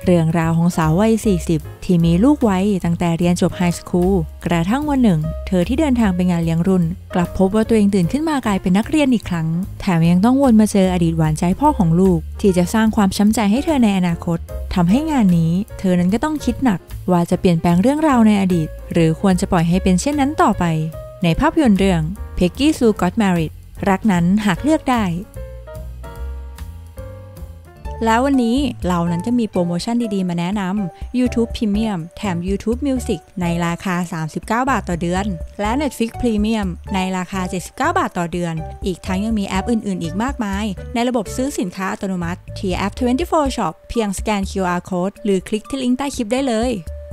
เรื่องราวของสาววัย 40 ที่มีลูกไว้ตั้งแต่เรียนจบไฮสคูลกระทั่งวันหนึ่งเธอที่เดินทางไปงานเลี้ยงรุ่นกลับพบว่าตัวเองตื่นขึ้นมากลายเป็นนักเรียนอีกครั้งแถมยังต้องวนมาเจออดีตหวานใจพ่อของลูกที่จะสร้างความช้ำใจให้เธอในอนาคตทำให้งานนี้เธอนั้นก็ต้องคิดหนักว่าจะเปลี่ยนแปลงเรื่องราวในอดีตหรือควรจะปล่อยให้เป็นเช่นนั้นต่อไปในภาพยนตร์เรื่อง Peggy Sue Got Married รักนั้นหากเลือกได้แล้ววันนี้เรานั้นจะมีโปรโมชั่นดีๆมาแนะนำ YouTube Premium แถม YouTube Music ในราคา39 บาทต่อเดือนและ Netflix Premium ในราคา79 บาทต่อเดือนอีกทั้งยังมีแอปอื่นๆอีกมากมายในระบบซื้อสินค้าอัตโนมัติที่แอป24 Shop เพียงสแกน QR Code หรือคลิกที่ลิงก์ใต้คลิปได้เลย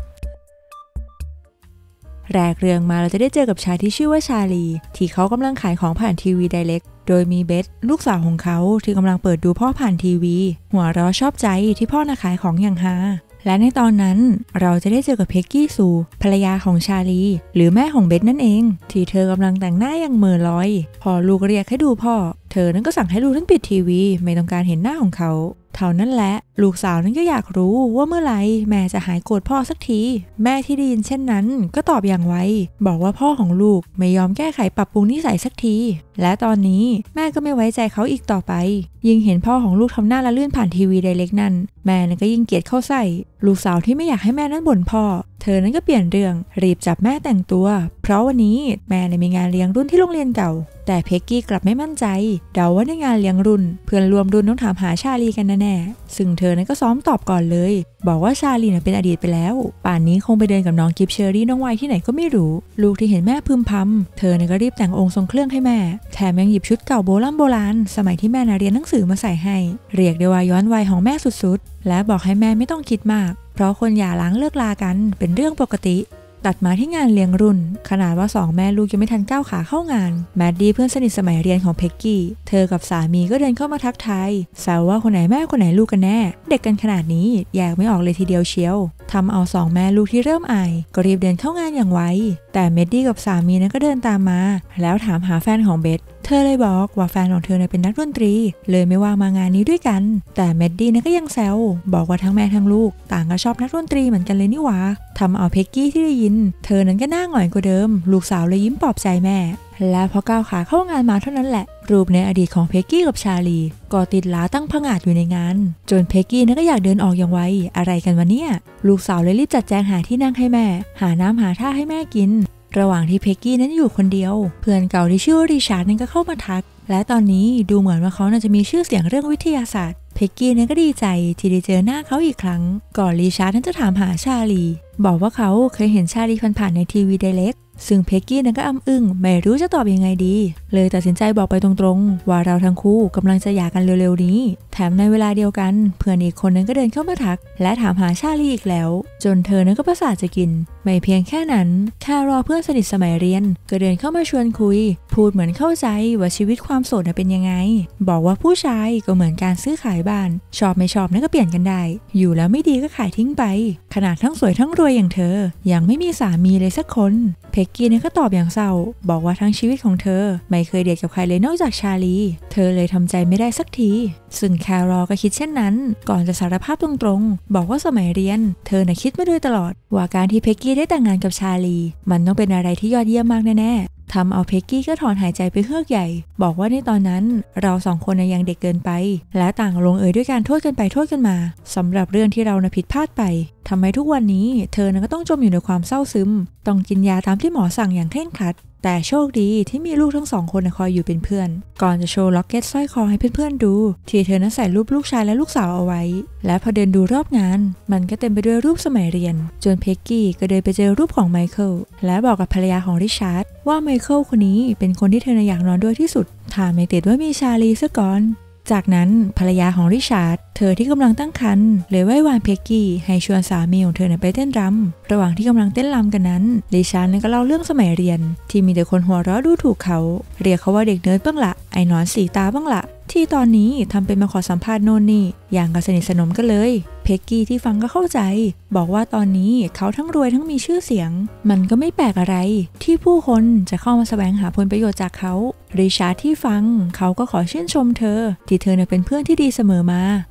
แรกเรื่องมาเราจะได้เจอกับชายที่ชื่อว่าชาลีที่เขากำลังขายของผ่านทีวีไดเรกโดยมีเบธลูกสาวของเขาที่กำลังเปิดดูพ่อผ่านทีวีหัวเราะชอบใจที่พ่อน่ะขายของอย่างฮาและในตอนนั้นเราจะได้เจอกับเพกกี้ซูภรรยาของชาลีหรือแม่ของเบธนั่นเองที่เธอกำลังแต่งหน้าอย่างเหม่อลอยพอลูกเรียกให้ดูพ่อเธอนั้นก็สั่งให้ลูกนั้นปิดทีวีไม่ต้องการเห็นหน้าของเขาเท่านั้นแหละลูกสาวนั้นก็อยากรู้ว่าเมื่อไหร่แม่จะหายโกรธพ่อสักทีแม่ที่ได้ยินเช่นนั้นก็ตอบอย่างไวบอกว่าพ่อของลูกไม่ยอมแก้ไขปรับปรุงนิสัยสักทีและตอนนี้แม่ก็ไม่ไว้ใจเขาอีกต่อไปยิ่งเห็นพ่อของลูกทำหน้าละลื่นผ่านทีวีไดเรกนั่นแม่นั้นก็ยิ่งเกลียดเข้าใส่ลูกสาวที่ไม่อยากให้แม่นั้นบ่นพ่อเธอนั้นก็เปลี่ยนเรื่องรีบจับแม่แต่งตัวเพราะวันนี้แม่มีงานเลี้ยงรุ่นที่โรงเรียนเก่าแต่เพกกี้กลับไม่มั่นใจเดาว่าในงานเลี้ยงรุ่นเพื่อนรวมรุ่นต้องถามหาชาลีกันแน่ๆซึ่งเธอนั้นก็ซ้อมตอบก่อนเลยบอกว่าชาลีเป็นอดีตไปแล้วป่านนี้คงไปเดินกับน้องกิฟเชอรี่น้องวัยที่ไหนก็ไม่รู้ลูกที่เห็นแม่พึมพำเธอก็รีบแต่งองค์ทรงเครื่องให้แม่แถมยังหยิบชุดเก่าโบราณสมัยที่แม่เรียนหนังสือมาใส่ให้เรียกได้ว่าย้อนวัยของแม่สุดๆและบอกให้แม่ไม่ต้องคิดมากเพราะคนหย่าร้างเลิกลากันเป็นเรื่องปกติตัดมาที่งานเลี้ยงรุ่นขนาดว่า2แม่ลูกยังไม่ทันก้าวขาเข้างานแมดดี้เพื่อนสนิทสมัยเรียนของเพกกี้เธอกับสามีก็เดินเข้ามาทักทายแซวว่าคนไหนแม่คนไหนลูกกันแน่เด็กกันขนาดนี้แยกไม่ออกเลยทีเดียวเชียวทำเอา2แม่ลูกที่เริ่มอายก็รีบเดินเข้างานอย่างไวแต่แมดดี้กับสามีนั้นก็เดินตามมาแล้วถามหาแฟนของเบธเธอเลยบอกว่าแฟนของเธอเป็นนักดนตรีเลยไม่ว่างมางานนี้ด้วยกันแต่แมดดี้นั้นก็ยังแซวบอกว่าทั้งแม่ทั้งลูกต่างก็ชอบนักดนตรีเหมือนกันเลยนี่หว่าทำเอาเพกกี้ที่ได้ยินเธอนั้นก็หน้าหงอยกว่าเดิมลูกสาวเลยยิ้มปลอบใจแม่และพอก้าวขาเข้างานมาเท่านั้นแหละรูปในอดีตของเพกกี้กับชาลีก็ติดล้าตั้งผงาดอยู่ในงานจนเพกกี้นั้นก็อยากเดินออกอย่างไวอะไรกันวะเนี่ยลูกสาวเลยรีบจัดแจงหาที่นั่งให้แม่หาน้ำหาท่าให้แม่กินระหว่างที่เพกกี้นั้นอยู่คนเดียวเพื่อนเก่าที่ชื่อริชาร์ดนั้นก็เข้ามาทักและตอนนี้ดูเหมือนว่าเขาน่าจะมีชื่อเสียงเรื่องวิทยาศาสตร์เพกกี้นั้นก็ดีใจที่ได้เจอหน้าเขาอีกครั้งก่อนริชาร์ดนั้นจะถามหาชาลีบอกว่าเขาเคยเห็นชาลีผ่านๆในทีวีไดเรกซึ่งเพกกี้นั้นก็อึ้งไม่รู้จะตอบยังไงดีเลยตัดสินใจบอกไปตรงๆว่าเราทั้งคู่กำลังจะหย่ากันเร็วๆนี้แถมในเวลาเดียวกันเพื่อนอีกคนนั้นก็เดินเข้ามาทักและถามหาชาลีอีกแล้วจนเธอนั้นก็ประสาทจะกินไม่เพียงแค่นั้นแค่รอเพื่อนสนิทสมัยเรียนก็เดินเข้ามาชวนคุยพูดเหมือนเข้าใจว่าชีวิตความโสดเป็นยังไงบอกว่าผู้ชายก็เหมือนการซื้อขายบ้านชอบไม่ชอบนั้นก็เปลี่ยนกันได้อยู่แล้วไม่ดีก็ขายทิ้งไปขนาดทั้งสวยทั้งรวยอย่างเธอยังไม่มีสามีเลยสักคนเพกกี้ก็ตอบอย่างเศร้าบอกว่าทั้งชีวิตของเธอไม่เคยเดทกับใครเลยนอกจากชาลีเธอเลยทำใจไม่ได้สักทีซึ่งแครอลก็คิดเช่นนั้นก่อนจะสารภาพตรงๆบอกว่าสมัยเรียนเธอคิดมาโดยตลอดว่าการที่เพกกี้ได้แต่งงานกับชาลีมันต้องเป็นอะไรที่ยอดเยี่ยมมากแน่ๆทำเอาเพกกี้ก็ถอนหายใจไปเฮือกใหญ่บอกว่าในตอนนั้นเราสองคนยังเด็กเกินไปและต่างลงเอยด้วยการโทษกันไปโทษกันมาสำหรับเรื่องที่เราผิดพลาดไปทำไมทุกวันนี้เธอก็ต้องจมอยู่ในความเศร้าซึมต้องกินยาตามที่หมอสั่งอย่างเคร่งครัดแต่โชคดีที่มีลูกทั้ง2คนคอยอยู่เป็นเพื่อนก่อนจะโชว์ล็อกเก็ตสร้อยคอให้เพื่อนๆดูที่เธอนั้นใส่รูปลูกชายและลูกสาวเอาไว้และพอเดินดูรอบงานมันก็เต็มไปด้วยรูปสมัยเรียนจนเพกกี้ก็เดินไปเจอรูปของไมเคิลและบอกกับภรรยาของริชาร์ดว่าไมเคิลคนนี้เป็นคนที่เธออยากนอนด้วยที่สุดถ้าไม่ติดว่ามีชาลีซะก่อนจากนั้นภรรยาของริชาร์ดเธอที่กำลังตั้งครรภ์เลยไหว้วานเพกกี้ให้ชวนสามีของเธอไปเต้นรำระหว่างที่กำลังเต้นรำกันนั้นริชาร์ดก็เล่าเรื่องสมัยเรียนที่มีแต่คนหัวเราะดูถูกเขาเรียกเขาว่าเด็กเนิร์ดบ้างละไอ้หนอนสีตาบ้างละที่ตอนนี้ทำเป็นมาขอสัมภาษณ์โน่นนี่อย่างกับสนิทสนมกันเลยเพกกี้ที่ฟังก็เข้าใจบอกว่าตอนนี้เขาทั้งรวยทั้งมีชื่อเสียงมันก็ไม่แปลกอะไรที่ผู้คนจะเข้ามาแสวงหาผลประโยชน์จากเขาริชาร์ดที่ฟังเขาก็ขอชื่นชมเธอที่เธอเป็นเพื่อนที่ดีเสมอมา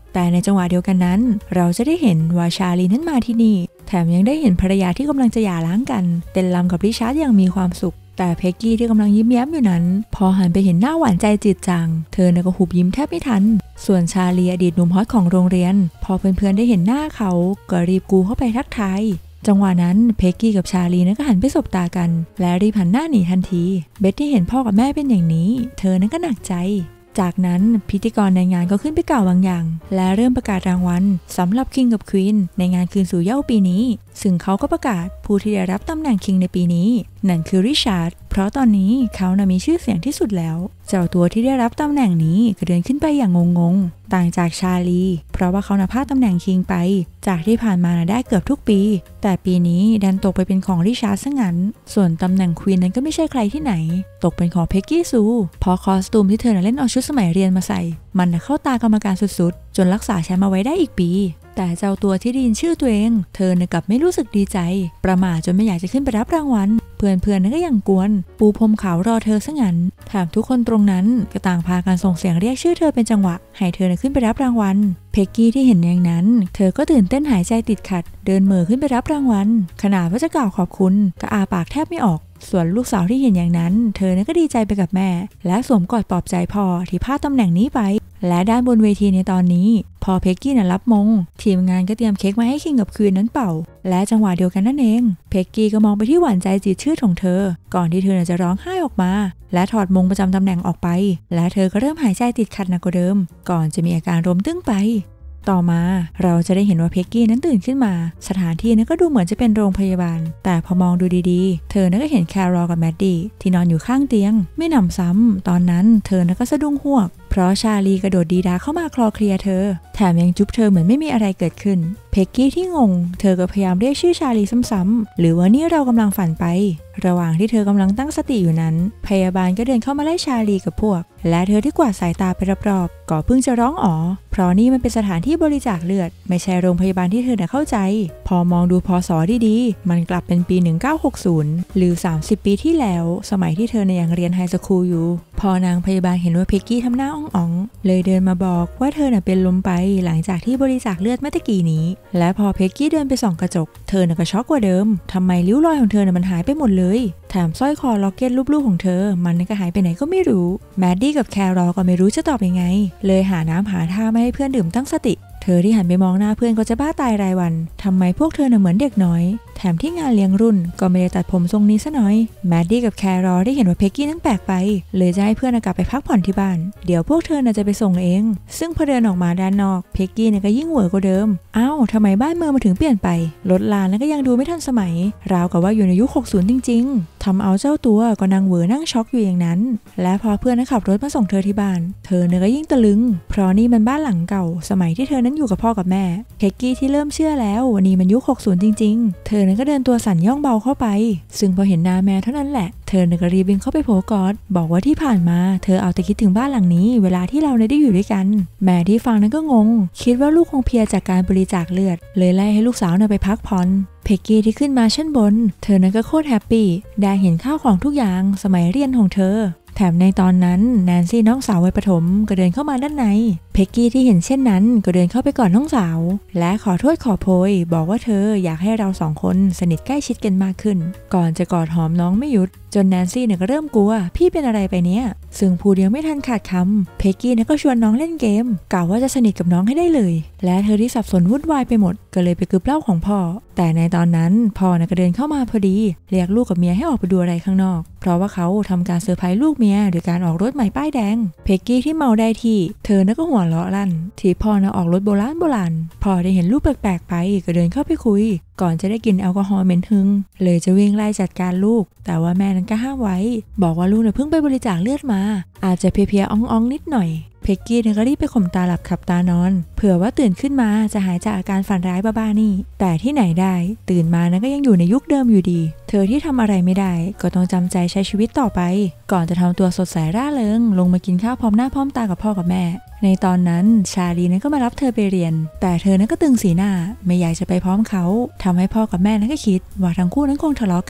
แต่ในจังหวะเดียวกันนั้นเราจะได้เห็นว่าชาลีนั้นมาที่นี่แถมยังได้เห็นภรรยาที่กำลังจะหย่าร้างกันเต้นรำกับริชาร์ดอย่างมีความสุขแต่เพ็กกี้ที่กำลังยิ้มแย้มอยู่นั้นพอหันไปเห็นหน้าหวานใจจืดจางเธอก็หุบยิ้มแทบไม่ทันส่วนชาลีอดีตหนุ่มฮอตของโรงเรียนพอเพื่อนๆได้เห็นหน้าเขาก็รีบกูเข้าไปทักทายจังหวะนั้นเพ็กกี้กับชาลีก็หันไปสบตากันและรีบหันหน้าหนีทันทีเบธที่เห็นพ่อกับแม่เป็นอย่างนี้เธอก็หนักใจจากนั้นพิธีกรในงานก็ขึ้นไปกล่าวบางอย่างและเริ่มประกาศรางวัลสำหรับคิงกับควีนในงานคืนสู่เหย้าปีนี้ซึ่งเขาก็ประกาศผู้ที่ได้รับตำแหน่งคิงในปีนี้นั่นคือริชาร์ดเพราะตอนนี้เขามีชื่อเสียงที่สุดแล้วเจ้าตัวที่ได้รับตำแหน่งนี้ก็เดินขึ้นไปอย่างงงๆต่างจากชาลีเพราะว่าเขาพลาดตำแหน่งคิงไปจากที่ผ่านมาได้เกือบทุกปีแต่ปีนี้ดันตกไปเป็นของริชาร์ดซะงั้นส่วนตำแหน่งควีนนั้นก็ไม่ใช่ใครที่ไหนตกเป็นของเพ็กกี้ซูเพราะคอสตูมที่เธอเล่นเอาชุดสมัยเรียนมาใส่มันเข้าตากรรมการสุดๆจนรักษาแชมป์มาไว้ได้อีกปีแต่เจ้าตัวที่ได้ยินชื่อตัวเองเธอกลับไม่รู้สึกดีใจประหม่าจนไม่อยากจะขึ้นไปรับรางวัลเพื่อนนั้นก็ยังกวนปูพรมขาวรอเธอซะงั้นแถมทุกคนตรงนั้นก็ต่างพากันส่งเสียงเรียกชื่อเธอเป็นจังหวะให้เธอขึ้นไปรับรางวัลเพ็กกี้ที่เห็นอย่างนั้นเธอก็ตื่นเต้นหายใจติดขัดเดินเหม่อขึ้นไปรับรางวัลขนาดว่าจะกล่าวขอบคุณก็อาปากแทบไม่ออกส่วนลูกสาวที่เห็นอย่างนั้นเธอก็ดีใจไปกับแม่และสวมกอดปลอบใจพ่อที่พลาดตำแหน่งนี้ไปและด้านบนเวทีในตอนนี้พอเพ็กกี้รับมงทีมงานก็เตรียมเค้กมาให้คิงกับควีนนั้นเป่าและจังหวะเดียวกันนั่นเองเพ็กกี้ก็มองไปที่หวานใจจีดชืดของเธอก่อนที่เธอจะร้องไห้ออกมาและถอดมงประจำตำแหน่งออกไปและเธอก็เริ่มหายใจติดขัดหนักกว่าเดิมก่อนจะมีอาการล้มตึ้งไปต่อมาเราจะได้เห็นว่าเพ็กกี้นั้นตื่นขึ้นมาสถานที่นั้นก็ดูเหมือนจะเป็นโรงพยาบาลแต่พอมองดูดีๆเธอก็เห็นแคโรลกับแมดดี้ที่นอนอยู่ข้างเตียงไม่หนำซ้ำตอนนั้นเธอก็สะดุ้งฮวบเพราะชาลีกระโดดดีดาเข้ามาคลอเคลียเธอแถมยังจุ๊บเธอเหมือนไม่มีอะไรเกิดขึ้นเพ็กกี้ที่งงเธอก็พยายามเรียกชื่อชาลีซ้ำๆหรือว่านี่เรากำลังฝันไประหว่างที่เธอกำลังตั้งสติอยู่นั้นพยาบาลก็เดินเข้ามาไล่ชาลีกับพวกและเธอที่กวาดสายตาไปรอบๆก็เพิ่งจะร้องอ๋อเพราะนี่มันเป็นสถานที่บริจาคเลือดไม่ใช่โรงพยาบาลที่เธอเข้าใจพอมองดูพศดีๆมันกลับเป็นปี 1960 หรือ 30 ปีที่แล้วสมัยที่เธอยังเรียนไฮสคูลอยู่พอนางพยาบาลเห็นว่าเพ็กกี้ทำหน้าอ่องๆเลยเดินมาบอกว่าเธอเป็นลมไปหลังจากที่บริจาคเลือดเมื่อตะกี้นี้และพอเพ็กกี้เดินไปส่องกระจกเธอก็ช็อกกว่าเดิมทำไมริ้วรอยของเธอมันหายไปหมดเลยแถมสร้อยคอล็อกเก็ตรูปๆของเธอมันก็หายไปไหนก็ไม่รู้แมดดี้กับแคโรลก็ไม่รู้จะตอบยังไงเลยหาน้ำหาท่าไม่ให้เพื่อนดื่มตั้งสติเธอที่หันไปมองหน้าเพื่อนก็จะบ้าตายรายวันทำไมพวกเธอเหมือนเด็กน้อยแถมที่งานเลี้ยงรุ่นก็ไม่ได้ตัดผมทรงนี้ซะหน่อยแมดดี้กับแคโรลได้เห็นว่าเพ็กกี้นั้นแปลกไปเลยจะให้เพื่อนกลับไปพักผ่อนที่บ้านเดี๋ยวพวกเธอจะไปส่งเองซึ่งพอเดินออกมาด้านนอกเพ็กกี้ก็ยิ่งเหวอกว่าเดิมอ้าวทำไมบ้านเมืองมาถึงเปลี่ยนไปรถลาก็ยังดูไม่ทันสมัยราวกับว่าอยู่ในยุค 60 จริงๆทำเอาเจ้าตัวก็นั่งเหวอนั่งช็อกอยู่อย่างนั้นและพอเพื่อนขับรถมาส่งเธอที่บ้านเธอก็ยิ่งตะลึงเพราะนี่มันบ้านหลังเก่าสมัยที่เธอนั้นอยู่กับพ่อกับแม่เพ็กกี้ที่เริ่มเชื่อแล้ววันนี้มันยุค 60 จริงๆเธอก็เดินตัวสั่นย่องเบาเข้าไปซึ่งพอเห็นหน้าแม่เท่านั้นแหละเธอก็รีบวิ่งเข้าไปโผกอดบอกว่าที่ผ่านมาเธอเอาแต่คิดถึงบ้านหลังนี้เวลาที่เราได้อยู่ด้วยกันแม่ที่ฟังนั้นก็งงคิดว่าลูกคงเพลียจากการบริจาคเลือดเลยไล่ให้ลูกสาวไปพักผ่อนเพ็กกี้ที่ขึ้นมาชั้นบนเธอก็โคตรแฮปปี้ได้เห็นข้าวของทุกอย่างสมัยเรียนของเธอแถมในตอนนั้นแนนซี่น้องสาววัยประถมก็เดินเข้ามาด้านในเพ็กกี้ที่เห็นเช่นนั้นก็เดินเข้าไปกอดน้องสาวและขอโทษขอโพยบอกว่าเธออยากให้เราสองคนสนิทใกล้ชิดกันมากขึ้นก่อนจะกอดหอมน้องไม่หยุดจนแนนซี่ก็เริ่มกลัวพี่เป็นอะไรไปเนี่ยซึ่งพูดยังไม่ทันขาดคำเพ็กกี้ก็ชวนน้องเล่นเกมกล่าวว่าจะสนิทกับน้องให้ได้เลยและเธอที่สับสนวุ่นวายไปหมดก็เลยไปกึบเหล้าของพ่อแต่ในตอนนั้นพ่อก็เดินเข้ามาพอดีเรียกลูกกับเมียให้ออกไปดูอะไรข้างนอกเพราะว่าเขาทำการเซอร์ไพรส์ลูกเมียโดยการออกรถใหม่ป้ายแดงเพ็กกี้ที่เมาได้ที่เธอก็หัวเราะลั่นที่พ่อออกรถโบราณพอได้เห็นลูกแปลกๆไปก็เดินเข้าไปคุยก่อนจะได้กินแอลกอฮอล์เหม็นหึงเลยจะวิ่งไล่จัดการลูกแต่ว่าแม่นั้นก็ห้ามไว้บอกว่าลูกเพิ่งไปบริจาคเลือดมาอาจจะเพลียๆอ่องๆนิดหน่อยเพ็กกี้ก็รีบไปข่มตาหลับขับตานอนเผื่อว่าตื่นขึ้นมาจะหายจากอาการฝันร้ายบ้าๆนี่แต่ที่ไหนได้ตื่นมาก็ยังอยู่ในยุคเดิมอยู่ดีเธอที่ทำอะไรไม่ได้ก็ต้องจำใจใช้ชีวิตต่อไปก่อนจะทำตัวสดใสร่าเริงลงมากินข้าวพร้อมหน้าพร้อมตากับพ่อกับแม่ในตอนนั้นชาลีก็มารับเธอไปเรียนแต่เธอก็ตึงสีหน้าไม่อยากจะไปพร้อมเขาทำให้พ่อกับแม่ก็คิดว่าทั้งคู่นั้นคงทะเลาะกัน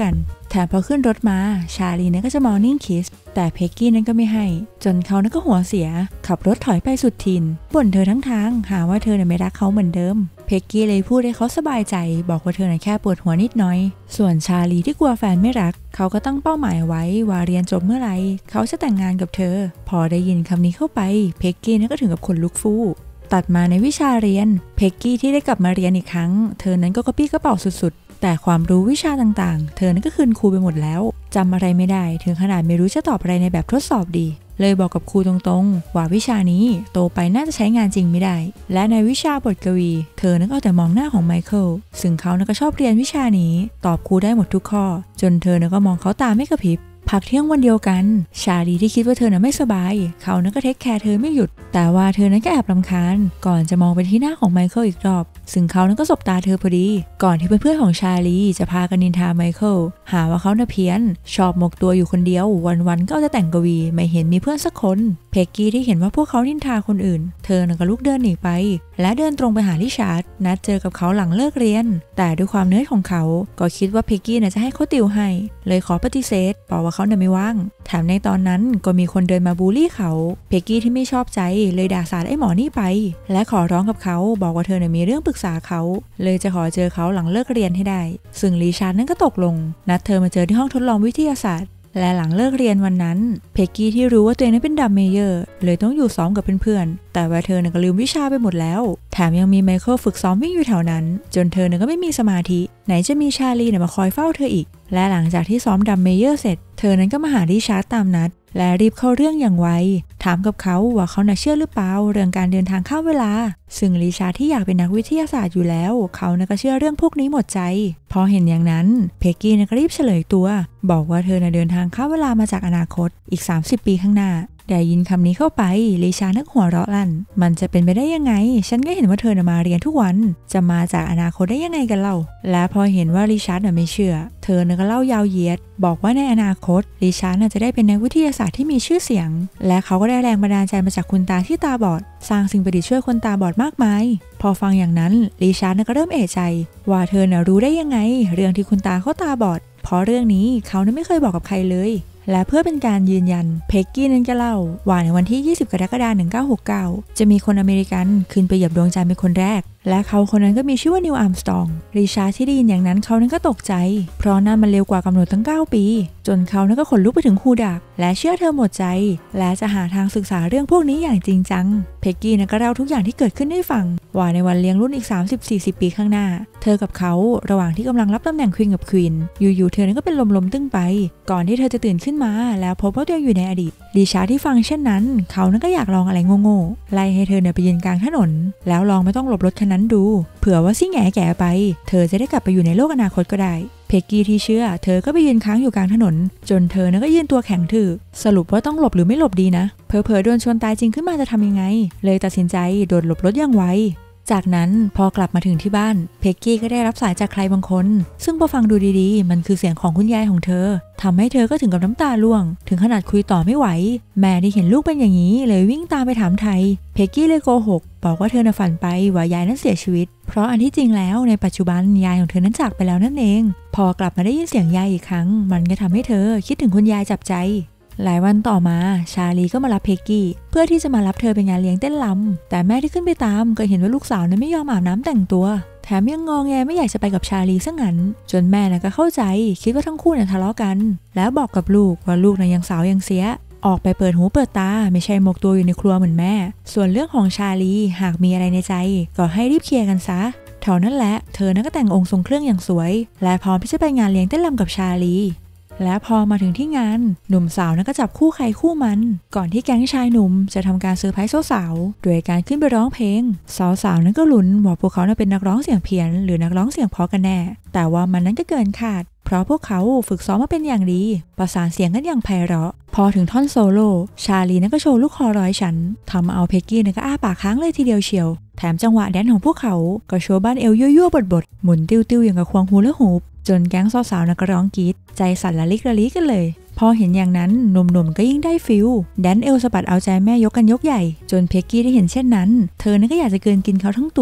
แถมพอขึ้นรถมาชาลีนั้นก็จะมอร์นิ่งคิสแต่เพกกี้นั้นก็ไม่ให้จนเขานั้นก็หัวเสียขับรถถอยไปสุดทินบ่นเธอทั้งทางหาว่าเธอไม่รักเขาเหมือนเดิมเพกกี้เลยพูดให้เขาสบายใจบอกว่าเธอแค่ปวดหัวนิดหน่อยส่วนชาลีที่กลัวแฟนไม่รักเขาก็ตั้งเป้าหมายไว้ว่าเรียนจบเมื่อไหร่เขาจะแต่งงานกับเธอพอได้ยินคำนี้เข้าไปเพกกี้นั้นก็ถึงกับขนลุกฟู่ตัดมาในวิชาเรียนเพกกี้ที่ได้กลับมาเรียนอีกครั้งเธอนั้นก็กระปี้กระเป๋าสุดๆแต่ความรู้วิชาต่างๆเธอนั้นก็คืนครูไปหมดแล้วจำอะไรไม่ได้ถึงขนาดไม่รู้จะตอบอะไรในแบบทดสอบดีเลยบอกกับครูตรงๆว่าวิชานี้โตไปน่าจะใช้งานจริงไม่ได้และในวิชาบทกวีเธอนั้นก็เอาแต่มองหน้าของไมเคิลซึ่งเขานั้นก็ชอบเรียนวิชานี้ตอบครูได้หมดทุกข้อจนเธอนั้นก็มองเขาตาไม่กระพริบพักเที่ยงวันเดียวกันชาลีที่คิดว่าเธอนั้นไม่สบายเขานั้นก็เทคแคร์เธอไม่หยุดแต่ว่าเธอนั้นก็แอบรำคาญก่อนจะมองไปที่หน้าของไมเคิลอีกรอบซึ่งเขานั้นก็สบตาเธอพอดีก่อนที่เพื่อนๆของชาลีจะพากันนินทาไมเคิลหาว่าเขาน่ะเพี้ยนชอบหมกตัวอยู่คนเดียววันๆก็จะแต่งกวีไม่เห็นมีเพื่อนสักคนเพกกี้ที่เห็นว่าพวกเขานินทาคนอื่นเธอนั้นก็ลุกเดินหนีไปและเดินตรงไปหาริชาร์ดนัดเจอกับเขาหลังเลิกเรียนแต่ด้วยความเนิร์ดของเขาก็คิดว่าเพกกี้น่ะจะให้เขาติวให้เลยขอปฏิเสธบอกว่าเขาน่ะไม่ว่างแถมในตอนนั้นก็มีคนเดินมาบูลลี่เขาเพกกี้ที่ไม่ชอบใจเลยด่าสาดไอ้หมอนี่ไปและขอร้องกับเขาบอกว่าเธอน่ะมีเรื่องปรึกษาเขาเลยจะขอเจอเขาหลังเลิกเรียนให้ได้ซึ่งริชาร์ดนั้นก็ตกลงนัดเธอมาเจอที่ห้องทดลองวิทยาศาสตร์และหลังเลิกเรียนวันนั้นเพกกี้ที่รู้ว่าตัวเองนั้นเป็นดัมเมเยอร์เลยต้องอยู่ซ้อมกับเพื่อนๆแต่ว่าเธอก็ลืมวิชาไปหมดแล้วแถมยังมีไมเคิลฝึกซ้อมวิ่งอยู่แถวนั้นจนเธอก็ไม่มีสมาธิไหนจะมีชาลีมาคอยเฝ้าเธออีกและหลังจากที่ซ้อมดัมเมเยอร์เสร็จเธอนั้นก็มาหาริชาร์ดตามนัดและรีบเข้าเรื่องอย่างไวถามกับเขาว่าเขาเชื่อหรือเปล่าเรื่องการเดินทางข้ามเวลาซึ่งริชาร์ดที่อยากเป็นนักวิทยาศาสตร์อยู่แล้วเขาก็เชื่อเรื่องพวกนี้หมดใจพอเห็นอย่างนั้นเพกกี้ก็รีบเฉลยตัวบอกว่าเธอเดินทางข้ามเวลามาจากอนาคตอีก30 ปีข้างหน้าได้ยินคำนี้เข้าไปริชาร์ดนึกหัวเราะลั่นมันจะเป็นไปได้ยังไงฉันก็เห็นว่าเธอมาเรียนทุกวันจะมาจากอนาคตได้ยังไงกันเล่าและพอเห็นว่าริชาร์ดไม่เชื่อเธอก็เล่ายาวเหยียดบอกว่าในอนาคตริชาร์ดจะได้เป็นนักวิทยาศาสตร์ที่มีชื่อเสียงและเขาก็ได้แรงบันดาลใจมาจากคุณตาที่ตาบอดสร้างสิ่งประดิษฐ์ช่วยคนตาบอดมากมายพอฟังอย่างนั้นริชาร์ดก็เริ่มเอะใจว่าเธอรู้ได้ยังไงเรื่องที่คุณตาเขาตาบอดเพราะเรื่องนี้เขาไม่เคยบอกกับใครเลยและเพื่อเป็นการยืนยันเพกกี้นั้นก็เล่าว่าในวันที่ 20 กรกฎาคม 1969 จะมีคนอเมริกันขึ้นไปเหยียบดวงจันทร์เป็นคนแรกและเขาคนนั้นก็มีชื่อว่านิว อาร์มสตรองริชาร์ดที่ได้ยินอย่างนั้นเขานั้นก็ตกใจเพราะนั่นมันเร็วกว่ากำหนดตั้ง9 ปีจนเขานั้นก็ขนลุกไปถึงหูดักและเชื่อเธอหมดใจและจะหาทางศึกษาเรื่องพวกนี้อย่างจริงจังเพกกี้ก็เล่าทุกอย่างที่เกิดขึ้นให้ฟังว่าในวันเลี้ยงรุ่นอีก 30-40 ปีข้างหน้าเธอกับเขาระหว่างที่กำลังรับตำแหน่งควีนกับควีนอยู่ๆเธอนั้นก็เป็นลมตึ้งไปก่อนที่เธอจะตื่นขึ้นมาแล้วพบว่าตัวเองอยู่ในอดีตริชาร์ดที่ฟังเช่นนั้นเขานั้นก็อยากลองอะไรโง่ๆไล่ให้เธอไปยืนกลางถนนแล้วลองไม่ต้องหลบรถคันนั้นดูเผื่อว่าซิ่งแก่ไปเธอจะได้กลับไปอยู่ในโลกอนาคตก็ได้เพกกี้ที่เชื่อเธอก็ไปยืนค้างอยู่กลางถนนจนเธอก็ยืนตัวแข็งถือสรุปว่าต้องหลบหรือไม่หลบดีนะเผลอๆโดนชนตายจริงขึ้นมาจะทำยังไงเลยตัดสินใจโดดหลบรถอย่างไวจากนั้นพอกลับมาถึงที่บ้านเพกกี้ก็ได้รับสายจากใครบางคนซึ่งพอฟังดูดีๆมันคือเสียงของคุณยายของเธอทำให้เธอก็ถึงกับน้ำตาร่วงถึงขนาดคุยต่อไม่ไหวแม่ที่เห็นลูกเป็นอย่างนี้เลยวิ่งตามไปถามไทยเพกกี้เลยโกหกบอกว่าเธอฝันไปว่ายายนั้นเสียชีวิตเพราะอันที่จริงแล้วในปัจจุบันยายของเธอนั้นจากไปแล้วนั่นเองพอกลับมาได้ยินเสียงยายอีกครั้งมันก็ทำให้เธอคิดถึงคุณยายจับใจหลายวันต่อมาชาลีก็มารับเพกกี้เพื่อที่จะมารับเธอไปงานเลี้ยงเต้นรำแต่แม่ที่ขึ้นไปตามก็เห็นว่าลูกสาวนั้นไม่ยอมอาบน้ำแต่งตัวแถมยังงอแงไม่อยากจะไปกับชาลีซะงั้นจนแม่ก็เข้าใจคิดว่าทั้งคู่ทะเลาะกันแล้วบอกกับลูกว่าลูกยังสาวยังเสียออกไปเปิดหูเปิดตาไม่ใช่หมกตัวอยู่ในครัวเหมือนแม่ส่วนเรื่องของชาลีหากมีอะไรในใจก็ให้รีบเคลียร์กันซะเท่านั้นแหละเธอก็แต่งองค์ทรงเครื่องอย่างสวยและพร้อมที่จะไปงานเลี้ยงเต้นรำกับชาลีและพอมาถึงที่งานหนุ่มสาวก็จับคู่ใครคู่มันก่อนที่แก๊งชายหนุ่มจะทำการเซอร์ไพรส์สาวๆโดยการขึ้นไปร้องเพลงสาวๆนั้นก็ลุ้นว่าพวกเขาเป็นนักร้องเสียงเพี้ยนหรือนักร้องเสียงเพราะกันแน่แต่ว่ามันนั้นก็เกินคาดเพราะพวกเขาฝึกซ้อมมาเป็นอย่างดีประสานเสียงกันอย่างไพเราะพอถึงท่อนโซโล่ชาลีก็โชว์ลูกคอ100 ชั้นทำเอาเพกกี้ก็อ้าปากค้างเลยทีเดียวเชียวแถมจังหวะแดนของพวกเขาก็โชว์บ้านเอวยั่วๆบดๆหมุนติ้วๆอย่างกับควงฮูลาฮูปจนแก๊งสาวๆก็ร้องกรี๊ดใจสั่นละลิกกันเลยพอเห็นอย่างนั้นหนุ่มๆก็ยิ่งได้ฟิลแดนเอลสะบัดเอาใจแม่ยกกันยกใหญ่จนเพกกี้ได้เห็นเช่นนั้นเธอก็อยากจะเกินกินเขาทั้งตัว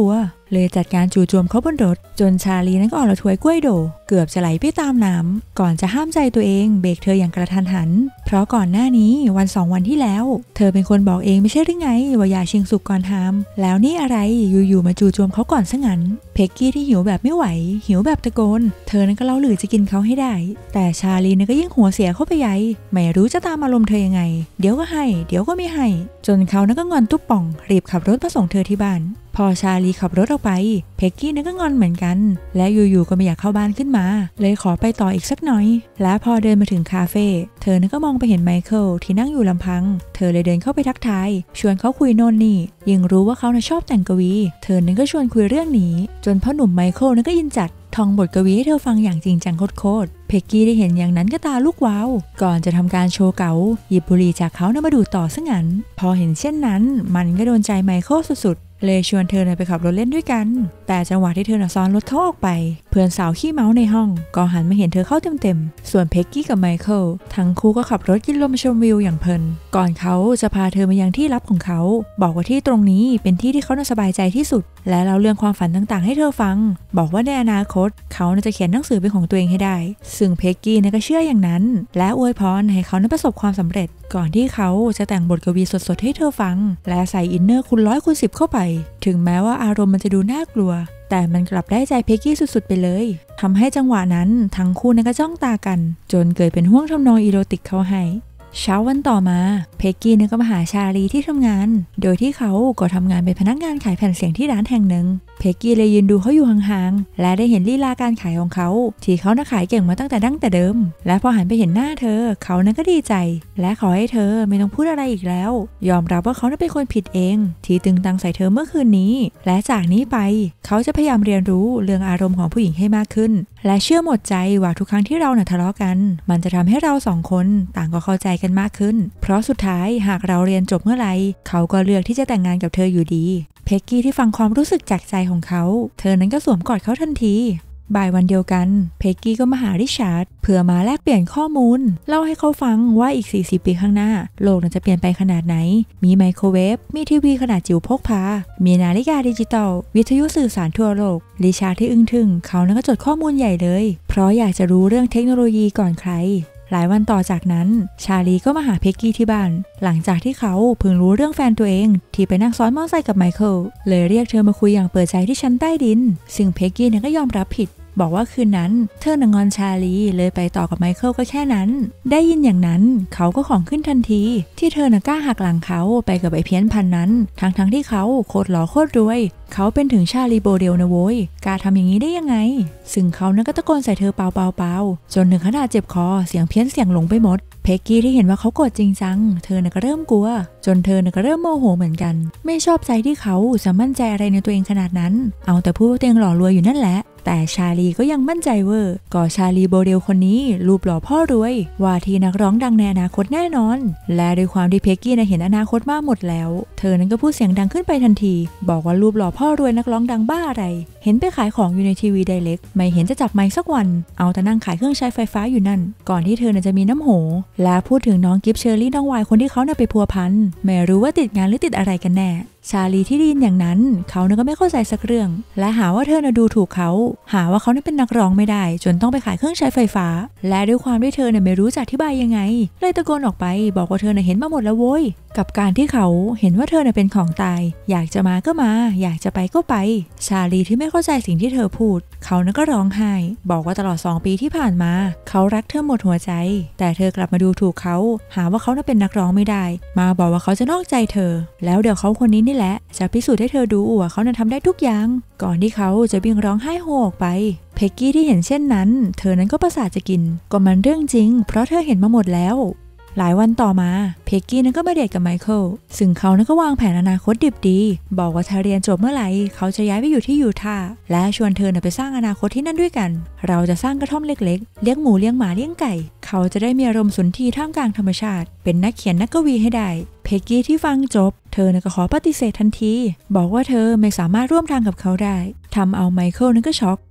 เลยจัดการจู่โจมเขาบนรถจนชาลีนั้นก็อ่อนระทวยกล้วยโดเกือบจะไหลไปตามน้ำก่อนจะห้ามใจตัวเองเบรกเธออย่างกระทันหันเพราะก่อนหน้านี้วัน2 วันที่แล้วเธอเป็นคนบอกเองไม่ใช่หรือไงว่าอย่าชิงสุกก่อนห้ามแล้วนี่อะไรอยู่ๆมาจู่โจมเขาก่อนซะงั้นเพกกี้ที่หิวแบบไม่ไหวหิวแบบตะโกนเธอนั้นก็เล่าหรือจะกินเขาให้ได้แต่ชาลีนั้นก็ยิ่งหัวเสียเข้าไปใหญ่ไม่รู้จะตามอารมณ์เธอยังไงเดี๋ยวก็ให้เดี๋ยวก็ไม่ให้จนเขานั้นก็งอนตุ๊บป่องรีบขับรถมาส่งเธอที่บ้านพอชาลีขับรถออกไปเพกกี้นั้นก็งอนเหมือนกันและอยู่ๆก็ไม่อยากเข้าบ้านขึ้นมาเลยขอไปต่ออีกสักหน่อยและพอเดินมาถึงคาเฟ่เธอนั้นก็มองไปเห็นไมเคิลที่นั่งอยู่ลำพังเธอเลยเดินเข้าไปทักทายชวนเขาคุยโน่นนี่ยิ่งรู้ว่าเขาชอบแต่งกวีเธอนั้นก็ชวนคุยเรื่องนี้จนพ่อหนุ่มไมเคิลนั้นก็ยินจัดท่องบทกวีให้เธอฟังอย่างจริงจังโคตรเพกกี้ได้เห็นอย่างนั้นก็ตาลูกว้าวก่อนจะทำการโชว์เก๋าหยิบบุหรี่จากเขามาดูดต่อซะงั้นพอเห็นเช่นนั้นมันก็โดนใจไมเคิลสุดๆเลยชวนเธอไปขับรถเล่นด้วยกันแต่จังหวะที่เธอซ้อนรถเขาออกไปเพื่อนสาวขี้เมาในห้องก็หันมาเห็นเธอเข้าเต็มๆส่วนเพกกี้กับไมเคิลทั้งคู่ก็ขับรถกินลมชมวิวอย่างเพลินก่อนเขาจะพาเธอมายังที่ลับของเขาบอกว่าที่ตรงนี้เป็นที่ที่เขาสบายใจที่สุดและเล่าเรื่องความฝันต่างๆให้เธอฟังบอกว่าในอนาคตเขาจะเขียนหนังสือเป็นของตัวเองให้ได้ซึ่งเพกกี้ก็เชื่ออย่างนั้นและอวยพรให้เขาประสบความสำเร็จก่อนที่เขาจะแต่งบทกวีสดๆให้เธอฟังและใส่อินเนอร์คูณ100 คูณ 10เข้าไปถึงแม้ว่าอารมณ์มันจะดูน่ากลัวแต่มันกลับได้ใจเพกกี้สุดๆไปเลยทำให้จังหวะนั้นทั้งคู่ก็จ้องตากันจนเกิดเป็นห่วงทำนองอีโรติกเข้าให้เช้าวันต่อมาเพกกี้ก็มาหาชาลีที่ทำงานโดยที่เขาก็ทำงานเป็นพนักงานขายแผ่นเสียงที่ร้านแห่งหนึ่งเพกกี้เลยยืนดูเขาอยู่ห่างๆและได้เห็นลีลาการขายของเขาที่เขาขายเก่งมาตั้งแต่ดั้งแต่เดิมและพอหันไปเห็นหน้าเธอเขาก็ดีใจและขอให้เธอไม่ต้องพูดอะไรอีกแล้วยอมรับว่าเขาเป็นคนผิดเองที่ตึงตังใส่เธอเมื่อคืนนี้และจากนี้ไปเขาจะพยายามเรียนรู้เรื่องอารมณ์ของผู้หญิงให้มากขึ้นและเชื่อหมดใจว่าทุกครั้งที่เราทะเลาะกันมันจะทำให้เราสองคนต่างก็เข้าใจกันมากขึ้นเพราะสุดท้ายหากเราเรียนจบเมื่อไหร่เขาก็เลือกที่จะแต่งงานกับเธออยู่ดีเพกกี้ที่ฟังความรู้สึกจากใจของเขาเธอนั้นก็สวมกอดเขาทันทีบ่ายวันเดียวกันเพกกี้ก็มาหาริชาร์ดเพื่อมาแลกเปลี่ยนข้อมูลเล่าให้เขาฟังว่าอีก40 ปีข้างหน้าโลกจะเปลี่ยนไปขนาดไหนมีไมโครเวฟมีทีวีขนาดจิ๋วพกพามีนาฬิกาดิจิตอลวิทยุสื่อสารทั่วโลกริชาร์ดที่อึ้งทึ่งเขาก็จดข้อมูลใหญ่เลยเพราะอยากจะรู้เรื่องเทคโนโลยีก่อนใครหลายวันต่อจากนั้นชาลีก็มาหาเพกกี้ที่บ้านหลังจากที่เขาเพิ่งรู้เรื่องแฟนตัวเองที่ไปนั่งซ้อนมอเตอร์ไซค์กับไมเคิลเลยเรียกเธอมาคุยอย่างเปิดใจที่ชั้นใต้ดินซึ่งเพกกี้ก็ยอมรับผิดบอกว่าคืนนั้นเธองอนชาลีเลยไปต่อกับไมเคิลก็แค่นั้นได้ยินอย่างนั้นเขาก็ของขึ้นทันทีที่เธกล้าหักหลังเขาไปกับไอ้เพี้ยนพันนั้นทั้งที่เขาโคตรหล่อโคตรรวยเขาเป็นถึงชาลีโบเดลนะโว้ยกล้าทำอย่างนี้ได้ยังไงซึ่งเขาก็ตะโกนใส่เธอเปล่าจนถึงขนาดเจ็บคอเสียงเพี้ยนเสียงหลงไปหมดเพกกี้ที่เห็นว่าเขาโกรธจริงจังเธอก็เริ่มกลัวจนเธอก็เริ่มโมโหเหมือนกันไม่ชอบใจที่เขาจะมั่นใจอะไรในตัวเองขนาดนั้นเอาแต่พูดว่าตัวเองหล่อรวยอยู่นั่นแหละแต่ชาลีก็ยังมั่นใจเวอร์ก็ชาลีโบเดลคนนี้รูปหล่อพ่อรวยว่าที่นักร้องดังในอนาคตแน่นอนและด้วยความที่เพกกี้เห็นอนาคตมากหมดแล้วเธอก็พูดเสียงดังขึ้นไปทันทีบอกว่ารูปหล่อพ่อรวยนักร้องดังบ้าอะไรเห็นไปขายของอยู่ในทีวีไดเรกไม่เห็นจะจับไมค์สักวันเอาแต่นั่งขายเครื่องใช้ไฟฟ้าอยู่นั่นก่อนที่เธอจะมีน้ำโหและพูดถึงน้องกิฟเชอร์รี่น้องวายคนที่เขาไปพัวพันไม่รู้ว่าติดงานหรือติดอะไรกันแน่ชาลีที่ได้ยินอย่างนั้นเขาก็ไม่เข้าใจสักเรื่องและหาว่าเธอดูถูกเขาหาว่าเขาเป็นนักร้องไม่ได้จนต้องไปขายเครื่องใช้ไฟฟ้าและด้วยความที่เธอไม่รู้จะอธิบายยังไงเลยตะโกนออกไปบอกว่าเธอเห็นมาหมดแล้วโว้ยกับการที่เขาเห็นว่าเธอเป็นของตายอยากจะมาก็มาอยากจะไปก็ไปชาลีที่ไม่เข้าใจสิ่งที่เธอพูดเขาก็ร้องไห้บอกว่าตลอด2 ปีที่ผ่านมาเขารักเธอหมดหัวใจแต่เธอกลับมาดูถูกเขาหาว่าเขาเป็นนักร้องไม่ได้มาบอกว่าเขาจะนอกใจเธอแล้วเดี๋ยวเขาคนนี้นี่แหละจะพิสูจน์ให้เธอดูว่าเขาทำได้ทุกอย่างก่อนที่เขาจะวิ่งร้องไห้โฮออกไปเพกกี้ที่เห็นเช่นนั้นเธอนั้นก็ประสาทจะกินก็มันเรื่องจริงเพราะเธอเห็นมาหมดแล้วหลายวันต่อมาเพกกี้ก็มาเดทกับไมเคิลซึ่งเขาก็วางแผนอนาคตดิบดีบอกว่าถ้าเรียนจบเมื่อไหร่เขาจะย้ายไปอยู่ที่ยูทาห์และชวนเธอไปสร้างอนาคตที่นั่นด้วยกันเราจะสร้างกระท่อมเล็กๆเลี้ยงหมูเลี้ยงหมาเลี้ยงไก่เขาจะได้มีอารมณ์สุนทรีท่ามกลางธรรมชาติเป็นนักเขียนนักกวีให้ได้เพกกี้ที่ฟังจบเธอก็ขอปฏิเสธทันทีบอกว่าเธอไม่สามารถร่วมทางกับเขาได้ทำเอาไมเคิลก็ช็อก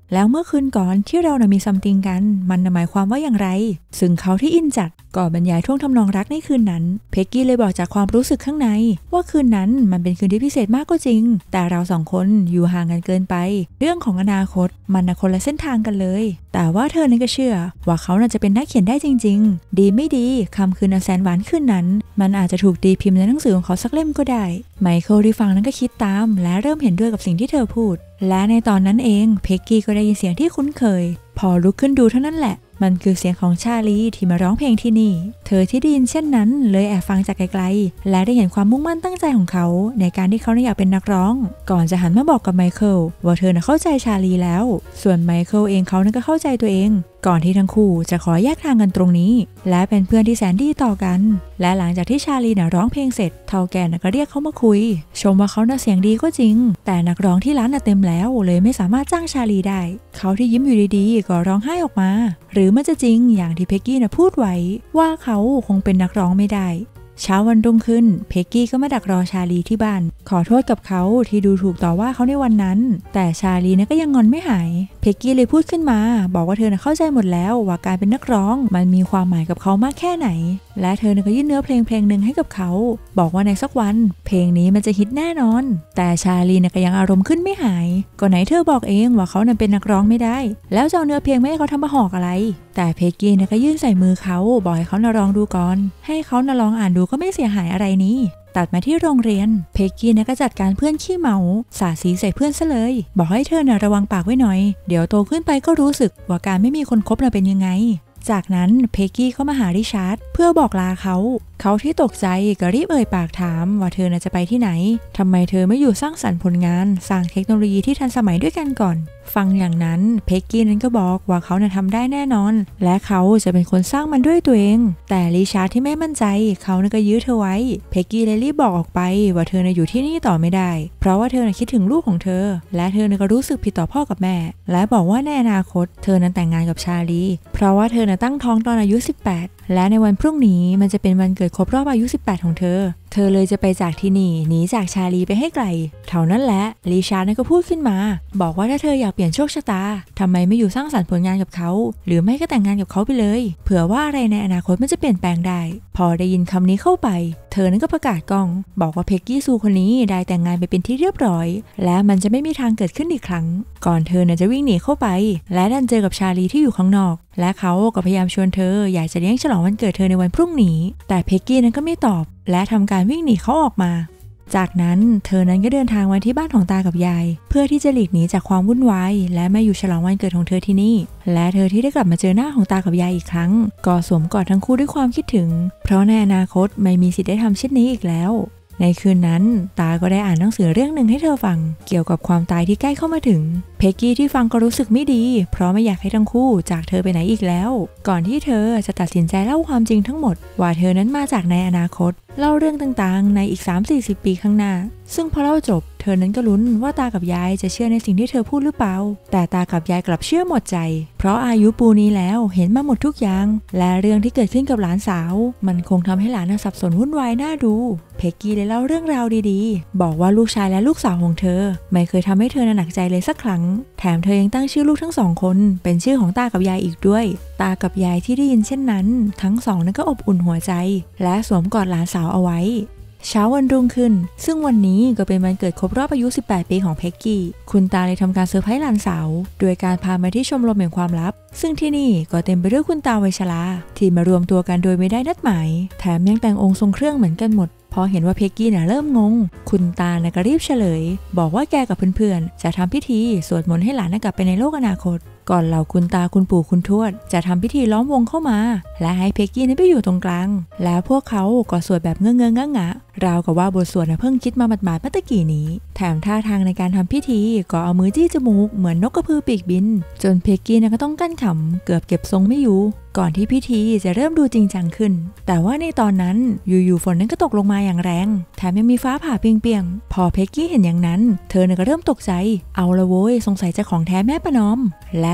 แล้วเมื่อคืนก่อนที่เรามีซัมติงกันมันหมายความว่าอย่างไรซึ่งเขาที่อินจัดก็บรรยายท่วงทำนองรักในคืนนั้นเพ็กกี้เลยบอกจากความรู้สึกข้างในว่าคืนนั้นมันเป็นคืนที่พิเศษมากก็จริงแต่เราสองคนอยู่ห่างกันเกินไปเรื่องของอนาคตมันคนละเส้นทางกันเลยแต่ว่าเธอนั้นก็เชื่อว่าเขาน่าจะเป็นนักเขียนได้จริงๆดีไม่ดีคำคืนอันแสนหวานคืนนั้นมันอาจจะถูกตีพิมพ์ในหนังสือของเขาสักเล่มก็ได้ไมเคิลที่ฟังนั้นก็คิดตามและเริ่มเห็นด้วยกับสิ่งที่เธอพูดและในตอนนั้นเองเพ็กกี้ก็ได้ยินเสียงที่คุ้นเคยพอลุกขึ้นดูเท่านั้นแหละมันคือเสียงของชาลีที่มาร้องเพลงที่นี่เธอที่ได้ยินเช่นนั้นเลยแอบฟังจากไกลๆและได้เห็นความมุ่งมั่นตั้งใจของเขาในการที่เขาอยากเป็นนักร้องก่อนจะหันมาบอกกับไมเคิลว่าเธอเข้าใจชาลีแล้วส่วนไมเคิลเองเขาก็เข้าใจตัวเองก่อนที่ทั้งคู่จะขอแยกทางกันตรงนี้และเป็นเพื่อนที่แสนดีต่อกันและหลังจากที่ชาลีร้องเพลงเสร็จเฒ่าแก่ก็เรียกเขามาคุยชมว่าเขาเสียงดีก็จริงแต่นักร้องที่ร้านเต็มแล้วเลยไม่สามารถจ้างชาลีได้เขาที่ยิ้มอยู่ดีๆก็ร้องไห้ออกมาหรือมันจะจริงอย่างที่เพ็กกี้พูดไว้ว่าเขาคงเป็นนักร้องไม่ได้เช้าวันรุ่งขึ้นเพ็กกี้ก็มาดักรอชาลีที่บ้านขอโทษกับเขาที่ดูถูกต่อว่าเขาในวันนั้นแต่ชาลีก็ยังงอนไม่หายเพ็กกี้เลยพูดขึ้นมาบอกว่าเธอเข้าใจหมดแล้วว่าการเป็นนักร้องมันมีความหมายกับเขามากแค่ไหนและเธอก็ยื่นเนื้อเพลงหนึ่งให้กับเขาบอกว่าในสักวันเพลงนี้มันจะฮิตแน่นอนแต่ชาลีก็ยังอารมณ์ขึ้นไม่หายก็ไหนเธอบอกเองว่าเขาเป็นนักร้องไม่ได้แล้วจะเอาเนื้อเพลงไม่ให้เขาทำมาหอกอะไรแต่เพ็กกี้ก็ยื่นใส่มือเขาบอกให้เขาลองดูก่อนให้เขาลองอ่านดูก็ไม่เสียหายอะไรนี้ตัดมาที่โรงเรียนเพ็กกี้ก็จัดการเพื่อนขี้เมาสาดสีใส่เพื่อนซะเลยบอกให้เธอระวังปากไว้หน่อยเดี๋ยวโตขึ้นไปก็รู้สึกว่าการไม่มีคนคบเป็นยังไงจากนั้นเพ็กกี้เข้ามาหาริชาร์ดเพื่อบอกลาเขาที่ตกใจก็รีบเอ่ยปากถามว่าเธอจะไปที่ไหนทำไมเธอไม่อยู่สร้างสรรค์ผลงานสร้างเทคโนโลยีที่ทันสมัยด้วยกันก่อนฟังอย่างนั้นเพ็กกี้ก็บอกว่าเขาทำได้แน่นอนและเขาจะเป็นคนสร้างมันด้วยตัวเองแต่ริชาร์ดที่ไม่มั่นใจเขาก็ยื้อเธอไว้เพ็กกี้เลยรีบบอกออกไปว่าเธออยู่ที่นี่ต่อไม่ได้เพราะว่าเธอคิดถึงลูกของเธอและเธอก็รู้สึกผิดต่อพ่อกับแม่และบอกว่าในอนาคตเธอแต่งงานกับชาลีเพราะว่าเธอตั้งท้องตอนอายุ 18และในวันพรุ่งนี้มันจะเป็นวันเกิดครบรอบอายุ 18ของเธอเลยจะไปจากที่นี่หนีจากชาลีไปให้ไกลเท่านั้นแหละริชาร์ดก็พูดขึ้นมาบอกว่าถ้าเธออยากเปลี่ยนโชคชะตาทำไมไม่อยู่สร้างสรรค์ผลงานกับเขาหรือไม่ก็แต่งงานกับเขาไปเลยเผื่อว่าอะไรในอนาคตมันจะเปลี่ยนแปลงได้พอได้ยินคำนี้เข้าไปเธอก็ประกาศกล้องบอกว่าเพ็กกี้ซูคนนี้ได้แต่งงานไปเป็นที่เรียบร้อยและมันจะไม่มีทางเกิดขึ้นอีกครั้งก่อนเธอจะวิ่งหนีเข้าไปและดันเจอกับชาลีที่อยู่ข้างนอกและเขาก็พยายามชวนเธออยากจะเลี้ยงฉลองวันเกิดเธอในวันพรุ่งนี้แต่เพ็กกี้ก็ไม่ตอบและทำการวิ่งหนีเขาออกมาจากนั้นเธอก็เดินทางมาที่บ้านของตากับยายเพื่อที่จะหลีกหนีจากความวุ่นวายและมาอยู่ฉลองวันเกิดของเธอที่นี่และเธอที่ได้กลับมาเจอหน้าของตากับยายอีกครั้งก็สวมกอดทั้งคู่ด้วยความคิดถึงเพราะในอนาคตไม่มีสิทธิ์ได้ทำเช่นนี้อีกแล้วในคืนนั้นตาก็ได้อ่านหนังสือเรื่องหนึ่งให้เธอฟังเกี่ยวกับความตายที่ใกล้เข้ามาถึงเพ็กกี้ที่ฟังก็รู้สึกไม่ดีเพราะไม่อยากให้ทั้งคู่จากเธอไปไหนอีกแล้วก่อนที่เธอจะตัดสินใจเล่าความจริงทั้งหมดว่าเธอนั้นมาจากในอนาคตเล่าเรื่องต่างๆในอีก 3-40 ปีข้างหน้าซึ่งพอเล่าจบเธอนั้นก็ลุ้นว่าตากับยายจะเชื่อในสิ่งที่เธอพูดหรือเปล่าแต่ตากับยายกลับเชื่อหมดใจเพราะอายุปูนี้แล้วเห็นมาหมดทุกอย่างและเรื่องที่เกิดขึ้นกับหลานสาวมันคงทำให้หลานสับสนวุ่นวายน่าดูเพ็กกี้เลยเล่าเรื่องราวดีๆบอกว่าลูกชายและลูกสาวของเธอไม่เคยทำให้เธอหนักใจเลยสักครั้งแถมเธอยังตั้งชื่อลูกทั้งสองคนเป็นชื่อของตากับยายอีกด้วยตากับยายที่ได้ยินเช่นนั้นทั้งสองนั้นก็อบอุ่นหัวใจและสวมกอดหลานสาวเอาไว้เช้าวันรุ่งขึ้นซึ่งวันนี้ก็เป็นวันเกิดครบรอบอายุ 18 ปีของเพ็กกี้คุณตาเลยทำการเซอร์ไพรส์หลานสาวโดยการพามาที่ชมรมแห่งความลับซึ่งที่นี่ก็เต็มไปด้วยคุณตาวัยชราที่มารวมตัวกันโดยไม่ได้นัดหมายแถมยังแต่งองค์ทรงเครื่องเหมือนกันหมดพอเห็นว่าเพ็กกี้เริ่มงงคุณตาก็รีบเฉลยบอกว่าแกกับเพื่อนๆจะทำพิธีสวดมนต์ให้หลานกลับไปในโลกอนาคตก่อนเหล่าคุณตาคุณปู่คุณทวดจะทำพิธีล้อมวงเข้ามาและให้เพ็กกี้ไปอยู่ตรงกลางแล้วพวกเขาก็สวดแบบเงื้องะราวกับว่าบทสวดเพิ่งคิดมาหมาดๆเมื่อตะกี้นี้แถมท่าทางในการทำพิธีก็เอามือจี้จมูกเหมือนนกกระพือปีกบินจนเพ็กกี้ก็ต้องกั้นขำเกือบเก็บทรงไม่อยู่ก่อนที่พิธีจะเริ่มดูจริงจังขึ้นแต่ว่าในตอนนั้นอยู่ๆฝนนั้นก็ตกลงมาอย่างแรงแถมยังมีฟ้าผ่าเปรี้ยงๆพอเพ็กกี้เห็นอย่างนั้นเธอก็เริ่มตกใจเอาละโว้ยสงสัยจะของแท้แม่ประนอมและ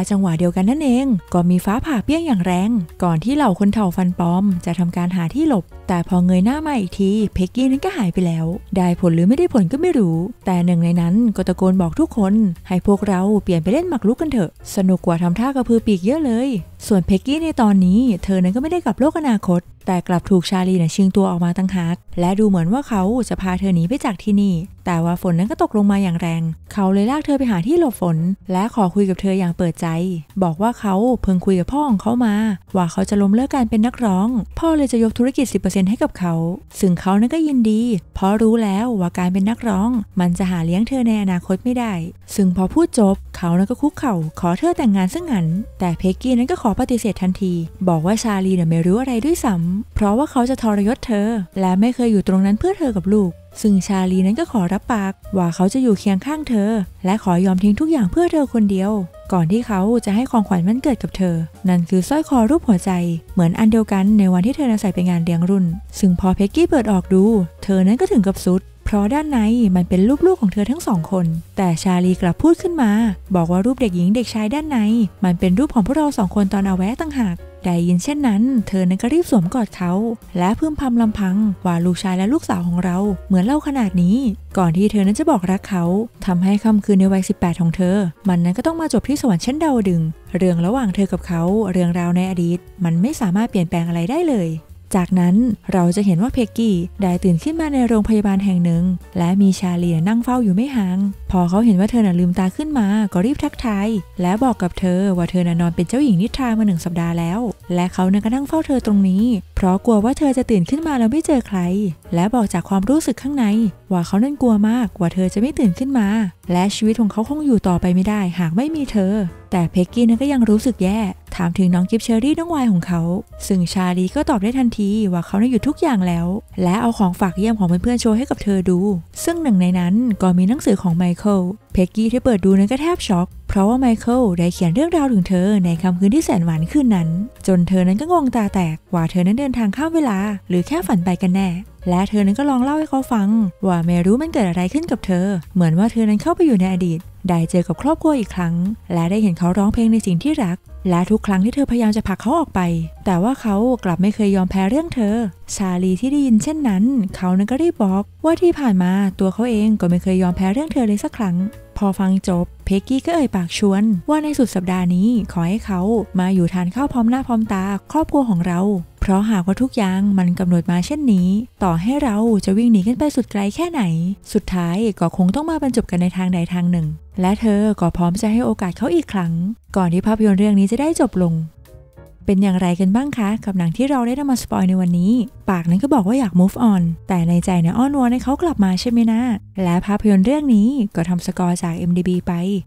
จังหวะเดียวกันนั่นเองก็มีฟ้าผ่าเปี้ยงอย่างแรงก่อนที่เหล่าคนเถ่าฟันปลอมจะทำการหาที่หลบแต่พอเงยหน้ามาอีกทีเพ็กกี้นั้นก็หายไปแล้วได้ผลหรือไม่ได้ผลก็ไม่รู้แต่หนึ่งในนั้นก็ตะโกนบอกทุกคนให้พวกเราเปลี่ยนไปเล่นหมากรุกกันเถอะสนุกกว่าทำท่ากระพือปีกเยอะเลยส่วนเพ็กกี้ในตอนนี้เธอนั้นก็ไม่ได้กลับโลกอนาคตแต่กลับถูกชาลีชิงตัวออกมาตั้งหากและดูเหมือนว่าเขาจะพาเธอหนีไปจากที่นี่แต่ว่าฝนนั้นก็ตกลงมาอย่างแรงเขาเลยลากเธอไปหาที่หลบฝนและขอคุยกับเธออย่างเปิดใจบอกว่าเขาเพิ่งคุยกับพ่อของเขามาว่าเขาจะล้มเลิกการเป็นนักร้องพ่อเลยจะยกธุรกิจ 10% ให้กับเขาซึ่งเขานั้นก็ยินดีเพราะรู้แล้วว่าการเป็นนักร้องมันจะหาเลี้ยงเธอในอนาคตไม่ได้ซึ่งพอพูดจบเขานั้นก็คุกเข่าขอเธอแต่งงานซะงั้นแต่เพ็กกี้นั้นก็ขอปฏิเสธทันทีบอกว่าชาลีไม่รู้อะไรด้วยซ้ำเพราะว่าเขาจะทรยศเธอและไม่เคยอยู่ตรงนั้นเพื่อเธอกับลูกซึ่งชาลีนั้นก็ขอรับปากว่าเขาจะอยู่เคียงข้างเธอและขอยอมทิ้งทุกอย่างเพื่อเธอคนเดียวก่อนที่เขาจะให้ของขวัญวันเกิดกับเธอนั่นคือสร้อยคอรูปหัวใจเหมือนอันเดียวกันในวันที่เธอใส่ไปงานเลี้ยงรุ่นซึ่งพอเพ็กกี้เปิดออกดูเธอนั้นก็ถึงกับสุดเพราะด้านในมันเป็นรูปลูกของเธอทั้ง2 คนแต่ชาลีกลับพูดขึ้นมาบอกว่ารูปเด็กหญิงเด็กชายด้านในมันเป็นรูปของพวกเรา2 คนตอนเอาแวะต่างหากได้ยินเช่นนั้นเธอนั้นก็รีบสวมกอดเขาและพึมพำลำพังว่าลูกชายและลูกสาวของเราเหมือนเล่าขนาดนี้ก่อนที่เธอนั้นจะบอกรักเขาทำให้ค่ำคืนในวัย 18 ของเธอมันนั้นก็ต้องมาจบที่สวรรค์ชั้นดาวดึงเรื่องระหว่างเธอกับเขาเรื่องราวในอดีตมันไม่สามารถเปลี่ยนแปลงอะไรได้เลยจากนั้นเราจะเห็นว่าเพ็กกี้ได้ตื่นขึ้นมาในโรงพยาบาลแห่งหนึ่งและมีชาลีนั่งเฝ้าอยู่ไม่ห่างพอเขาเห็นว่าเธอลืมตาขึ้นมาก็รีบทักทายและบอกกับเธอว่าเธอนอนเป็นเจ้าหญิงนิทรามา1 สัปดาห์แล้วและเขาก็นั่งเฝ้าเธอตรงนี้เพราะกลัวว่าเธอจะตื่นขึ้นมาแล้วไม่เจอใครและบอกจากความรู้สึกข้างในว่าเขานั้นกลัวมากว่าเธอจะไม่ตื่นขึ้นมาและชีวิตของเขาคงอยู่ต่อไปไม่ได้หากไม่มีเธอแต่เพ็กกี้นั้นก็ยังรู้สึกแย่ถามถึงน้องกิฟเชอรี่น้องวายของเขาซึ่งชาลีก็ตอบได้ทันทีว่าเขาได้หยุดทุกอย่างแล้วและเอาของฝากเยี่ยมของเพื่อนๆโชว์ให้กับเธอดูซึ่งหนึ่งในนั้นก็มีหนังสือของไมเคิลเพ็กกี้ที่เปิดดูนั้นก็แทบช็อกเพราะว่าไมเคิลได้เขียนเรื่องราวถึงเธอในค่ำคืนที่แสนหวานคืนนั้นจนเธอนั้นก็งงตาแตกว่าเธอนั้นเดินทางข้ามเวลาหรือแค่ฝันไปกันแน่และเธอนั้นก็ลองเล่าให้เขาฟังว่าไม่รู้มันเกิดอะไรขึ้นกับเธอเหมือนว่าเธอนั้นเข้าไปอยู่ในอดีตได้เจอกับครอบครัวอีกครั้งและได้เห็นเขาร้องเพลงในสิ่งที่รักและทุกครั้งที่เธอพยายามจะผลักเขาออกไปแต่ว่าเขากลับไม่เคยยอมแพ้เรื่องเธอชาลีที่ได้ยินเช่นนั้นเขานั้นก็รีบบอกว่าที่ผ่านมาตัวเขาเองก็ไม่เคยยอมแพ้เรื่องเธอเลยสักครั้งพอฟังจบเพ็กกี้ก็เอ่ยปากชวนว่าในสุดสัปดาห์นี้ขอให้เขามาอยู่ทานข้าวพร้อมหน้าพร้อมตาครอบครัวของเราเพราะหากว่าทุกอย่างมันกำหนดมาเช่นนี้ต่อให้เราจะวิ่งหนีกันไปสุดไกลแค่ไหนสุดท้ายก็คงต้องมาบรรจบกันในทางใดทางหนึ่งและเธอก็พร้อมจะให้โอกาสเขาอีกครั้งก่อนที่ภาพยนตร์เรื่องนี้จะได้จบลงเป็นอย่างไรกันบ้างคะกับหนังที่เราได้นำมาสปอยในวันนี้ปากนั้นก็บอกว่าอยาก move on แต่ในใจอ้อนวอนให้เขากลับมาใช่ไหมนะและภาพยนตร์เรื่องนี้ก็ทำสกอร์จาก MDB ไป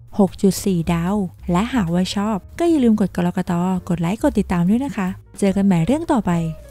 6.4 ดาวและหากว่าชอบก็อย่าลืมกดกดไลค์กดติดตามด้วยนะคะเจอกันใหม่เรื่องต่อไป